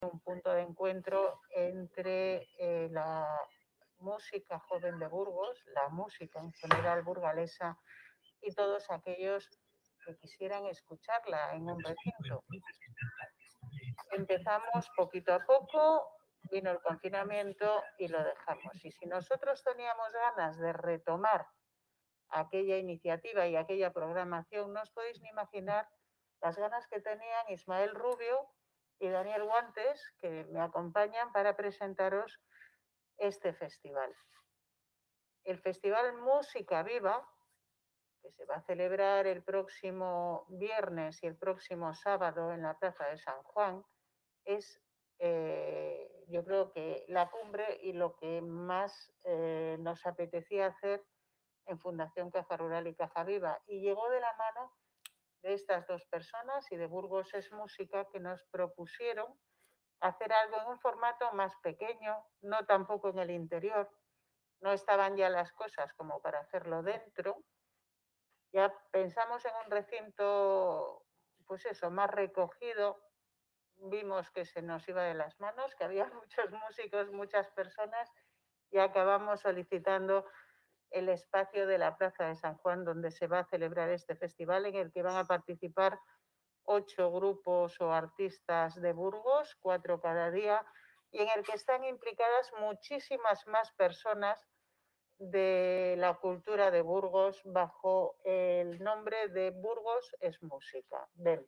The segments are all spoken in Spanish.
un punto de encuentro entre la música joven de Burgos, la música en general burgalesa y todos aquellos que quisieran escucharla en un recinto. Empezamos poquito a poco, vino el confinamiento y lo dejamos. Y si nosotros teníamos ganas de retomar aquella iniciativa y aquella programación, no os podéis ni imaginar las ganas que tenían Ismael Rubio y Daniel Guantes, que me acompañan para presentaros este festival. El Festival Música Viva, que se va a celebrar el próximo viernes y el próximo sábado en la Plaza de San Juan, es yo creo que la cumbre y lo que más nos apetecía hacer en Fundación Caja Rural y Caja Viva. Y llegó de la mano de estas dos personas y de Burgos es Música, que nos propusieron hacer algo en un formato más pequeño, no tampoco en el interior. No estaban ya las cosas como para hacerlo dentro. Ya pensamos en un recinto, pues eso, más recogido. Vimos que se nos iba de las manos, que había muchos músicos, muchas personas, y acabamos solicitando el espacio de la Plaza de San Juan, donde se va a celebrar este festival, en el que van a participar 8 grupos o artistas de Burgos, 4 cada día, y en el que están implicadas muchísimas más personas de la cultura de Burgos bajo el nombre de Burgos es Música. Ven.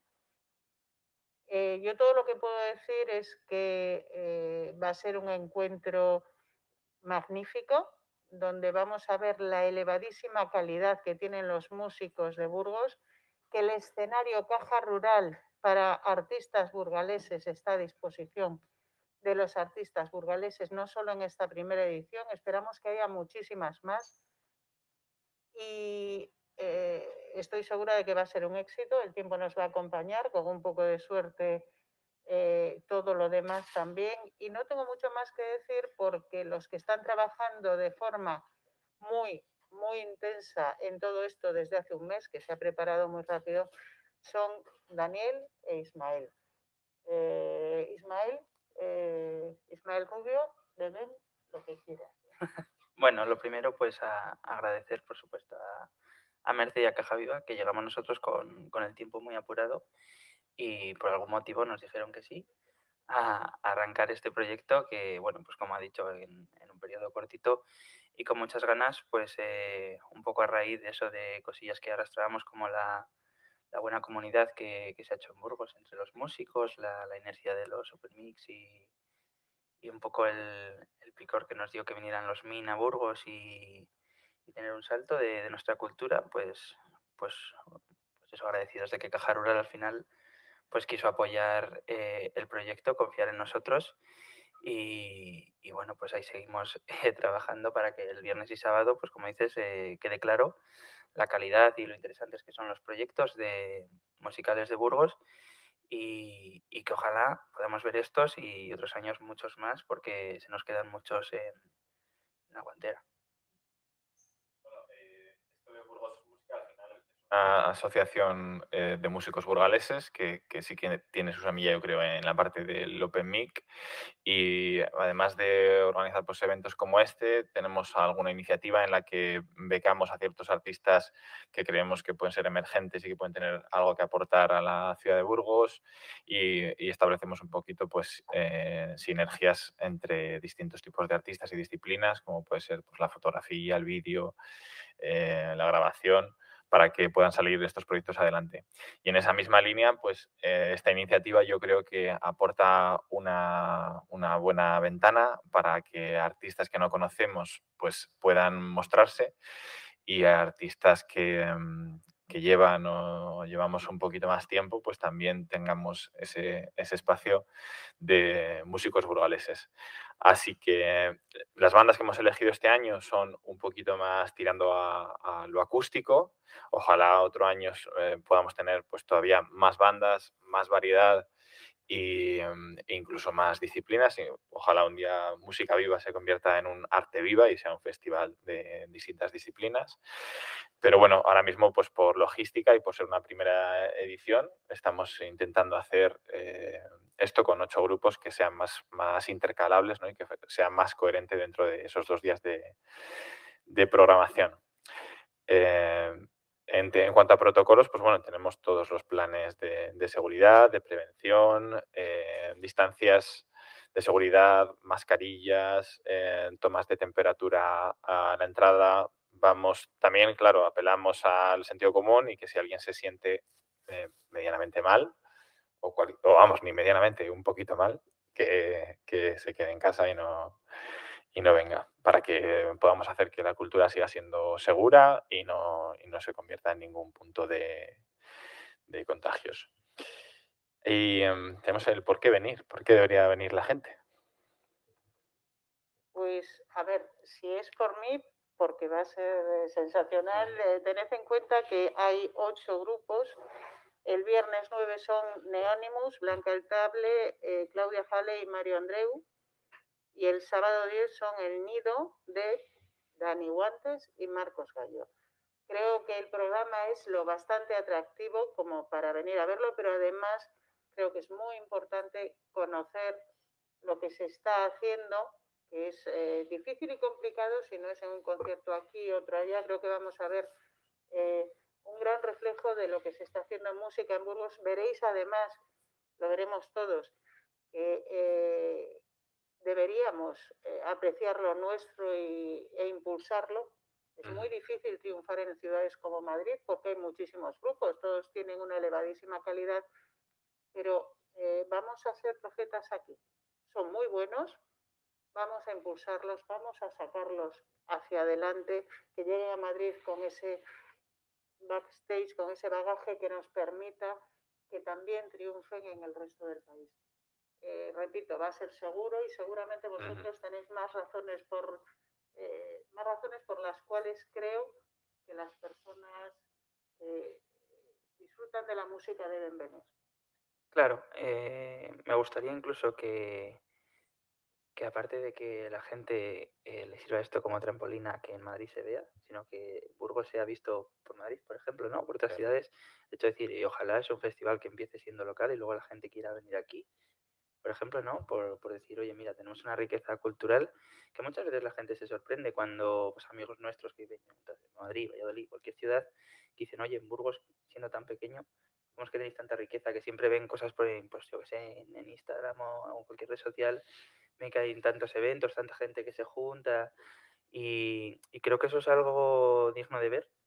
Yo todo lo que puedo decir es que va a ser un encuentro magnífico, donde vamos a ver la elevadísima calidad que tienen los músicos de Burgos, que el escenario Caja Rural para artistas burgaleses está a disposición de los artistas burgaleses, no solo en esta primera edición, esperamos que haya muchísimas más. Y estoy segura de que va a ser un éxito, el tiempo nos va a acompañar, con un poco de suerte todo lo demás también. Y no tengo mucho más que decir porque los que están trabajando de forma muy, muy intensa en todo esto desde hace un mes, que se ha preparado muy rápido, son Daniel e Ismael. Ismael Rubio, ven lo que quieras. Bueno, lo primero, pues agradecer, por supuesto, a Merce y a Caja Viva, que llegamos nosotros con el tiempo muy apurado y por algún motivo nos dijeron que sí a arrancar este proyecto que, bueno, pues como ha dicho, en un periodo cortito y con muchas ganas, pues un poco a raíz de eso, de cosillas que arrastrábamos como la buena comunidad que se ha hecho en Burgos entre los músicos, la inercia de los Open Mix y un poco el picor que nos dio que vinieran los MIN a Burgos y tener un salto de nuestra cultura, pues, pues eso, agradecidos de que Caja Rural al final pues quiso apoyar el proyecto, confiar en nosotros y bueno, pues ahí seguimos trabajando para que el viernes y sábado, pues como dices, quede claro la calidad y lo interesantes que son los proyectos de musicales de Burgos y que ojalá podamos ver estos y otros años muchos más porque se nos quedan muchos en la guantera. Una asociación de músicos burgaleses que sí que tiene su semilla, yo creo, en la parte del Open Mic. Y además de organizar pues, eventos como este, tenemos alguna iniciativa en la que becamos a ciertos artistas que creemos que pueden ser emergentes y que pueden tener algo que aportar a la ciudad de Burgos y establecemos un poquito pues, sinergias entre distintos tipos de artistas y disciplinas, como puede ser pues, la fotografía, el vídeo, la grabación, para que puedan salir estos proyectos adelante. Y en esa misma línea, pues esta iniciativa yo creo que aporta una buena ventana para que artistas que no conocemos pues puedan mostrarse y artistas que llevan o llevamos un poquito más tiempo, pues también tengamos ese espacio de músicos burgaleses. Así que las bandas que hemos elegido este año son un poquito más tirando a lo acústico. Ojalá otro año podamos tener pues todavía más bandas, más variedad e incluso más disciplinas. Y ojalá un día Música Viva se convierta en un arte viva y sea un festival de distintas disciplinas. Pero bueno, ahora mismo pues por logística y por ser una primera edición estamos intentando hacer esto con 8 grupos que sean más intercalables, ¿no? Y que sean más coherente dentro de esos 2 días de programación. En cuanto a protocolos, pues bueno, tenemos todos los planes de seguridad, de prevención, distancias de seguridad, mascarillas, tomas de temperatura a la entrada. Vamos, también, claro, apelamos al sentido común y que si alguien se siente medianamente mal, o vamos, ni medianamente, un poquito mal, que se quede en casa y no venga, para que podamos hacer que la cultura siga siendo segura y no se convierta en ningún punto de contagios. Y tenemos el por qué venir, por qué debería venir la gente. Pues, a ver, si es por mí, porque va a ser sensacional, tened en cuenta que hay 8 grupos. El viernes 9 son Neonimus, Blanca El Table, Claudia Fale y Mario Andreu. Y el sábado 10 son El Nido de Dani Guantes y Marcos Gallo. Creo que el programa es lo bastante atractivo como para venir a verlo, pero además creo que es muy importante conocer lo que se está haciendo, que es difícil y complicado si no es en un concierto aquí, otro allá. Creo que vamos a ver un gran reflejo de lo que se está haciendo en música en Burgos. Veréis además, lo veremos todos, que deberíamos apreciar lo nuestro e impulsarlo. Es muy difícil triunfar en ciudades como Madrid porque hay muchísimos grupos, todos tienen una elevadísima calidad, pero vamos a ser profetas aquí. Son muy buenos, vamos a impulsarlos, vamos a sacarlos hacia adelante, que lleguen a Madrid con ese backstage, con ese bagaje que nos permita que también triunfen en el resto del país. Repito, va a ser seguro y seguramente vosotros tenéis más razones por las cuales creo que las personas que disfrutan de la música deben venir. Claro, me gustaría incluso que aparte de que la gente le sirva esto como trampolín a que en Madrid se vea, sino que Burgos sea visto por Madrid, por ejemplo, ¿no? Por otras ciudades. De hecho, decir, y ojalá es un festival que empiece siendo local y luego la gente quiera venir aquí, por ejemplo, ¿no? Por decir, oye, mira, tenemos una riqueza cultural que muchas veces la gente se sorprende cuando pues, amigos nuestros que viven de Madrid, Valladolid, cualquier ciudad, que dicen, oye, en Burgos, siendo tan pequeño, ¿cómo es que tenéis tanta riqueza? Que siempre ven cosas por, pues, yo que sé, en Instagram o cualquier red social, ven que hay tantos eventos, tanta gente que se junta y creo que eso es algo digno de ver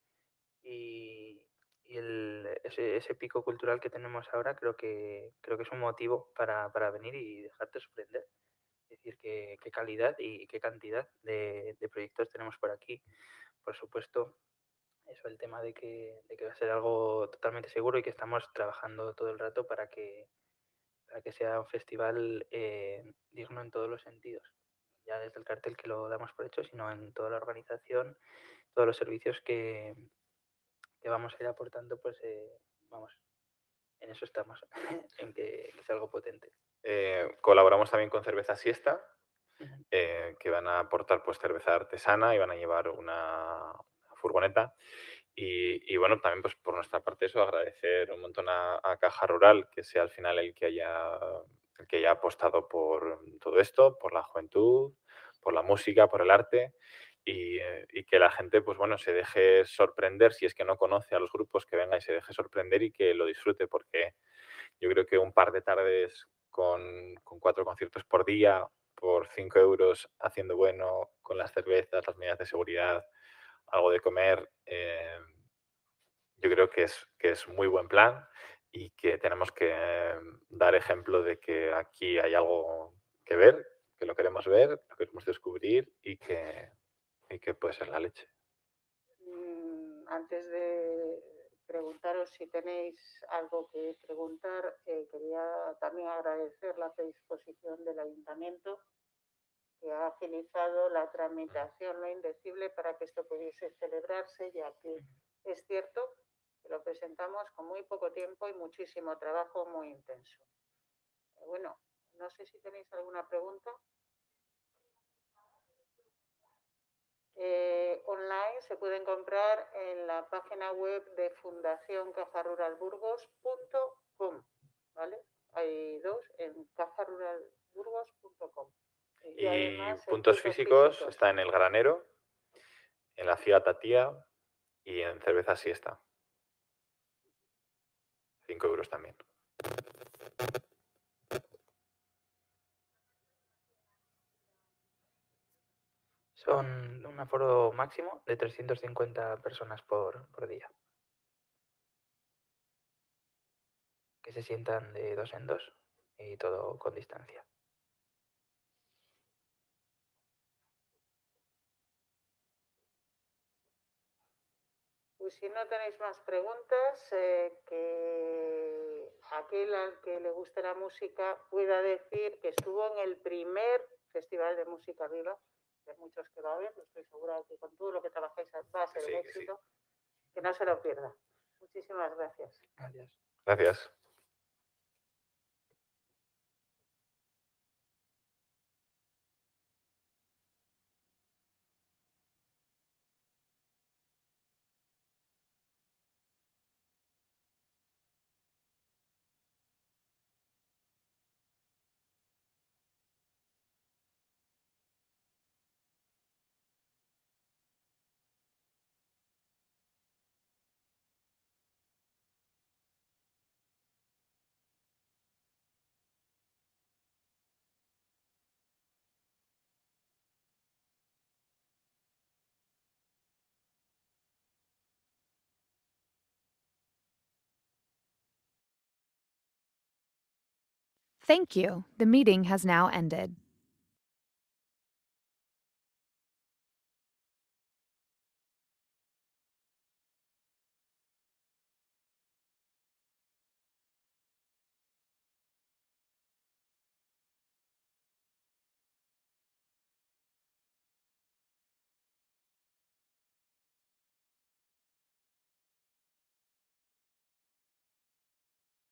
y ese pico cultural que tenemos ahora creo que es un motivo para venir y dejarte sorprender. Es decir, qué calidad y qué cantidad de proyectos tenemos por aquí. Por supuesto, eso el tema de que va a ser algo totalmente seguro y que estamos trabajando todo el rato para que sea un festival digno en todos los sentidos. Ya desde el cartel que lo damos por hecho, sino en toda la organización, todos los servicios que vamos a ir aportando, pues vamos, en eso estamos, en que es algo potente. Colaboramos también con Cerveza Siesta, que van a aportar pues cerveza artesana y van a llevar una furgoneta. Y bueno, también pues por nuestra parte eso, agradecer un montón a Caja Rural, que sea al final el que haya apostado por todo esto, por la juventud, por la música, por el arte. Y que la gente, pues bueno, se deje sorprender, si es que no conoce a los grupos, que venga y se deje sorprender y que lo disfrute, porque yo creo que un par de tardes con 4 conciertos por día, por 5 euros, haciendo bueno, con las cervezas, las medidas de seguridad, algo de comer, yo creo que es muy buen plan y que tenemos que dar ejemplo de que aquí hay algo que ver, que lo queremos ver, lo queremos descubrir y que puede ser la leche. Antes de preguntaros si tenéis algo que preguntar, quería también agradecer la predisposición del ayuntamiento que ha agilizado la tramitación, lo indecible, para que esto pudiese celebrarse, ya que es cierto que lo presentamos con muy poco tiempo y muchísimo trabajo muy intenso. Bueno, no sé si tenéis alguna pregunta. Online se pueden comprar en la página web de fundacioncajaruralburgos.com, ¿vale? hay dos, en cajaruralburgos.com. Y además, puntos físicos está en El Granero, en la Ciudad Tatía y en Cerveza Siesta. 5 euros también. Son un aforo máximo de 350 personas por día. Que se sientan de 2 en 2 y todo con distancia. Pues si no tenéis más preguntas, que aquel al que le guste la música pueda decir que estuvo en el primer Festival de Música Viva, de muchos que va a haber, estoy segura de que con todo lo que trabajáis va a ser un éxito, que no se lo pierda. Muchísimas gracias. Gracias. Gracias. Thank you. The meeting has now ended.